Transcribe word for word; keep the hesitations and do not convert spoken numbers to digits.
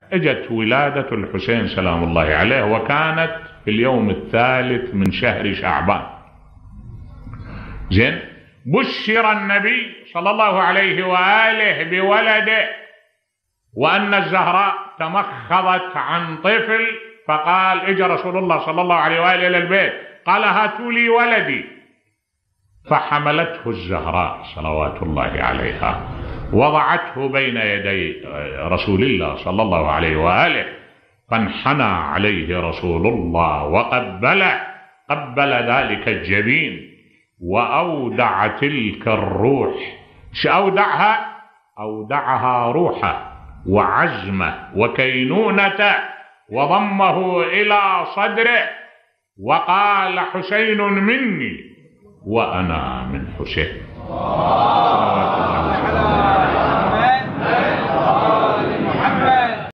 اجت ولادة الحسين سلام الله عليه، وكانت في اليوم الثالث من شهر شعبان. زين، بشر النبي صلى الله عليه وآله بولده، وأن الزهراء تمخضت عن طفل، فقال اجى رسول الله صلى الله عليه وآله إلى البيت قال هاتوا لي ولدي، فحملته الزهراء صلوات الله عليها وضعته بين يدي رسول الله صلى الله عليه وآله، فانحنى عليه رسول الله وقبله، قبل ذلك الجبين وأودع تلك الروح. أودعها أودعها روحه وعزمه وكينونته، وضمه إلى صدره وقال حسين مني وأنا من حسين صلوات الله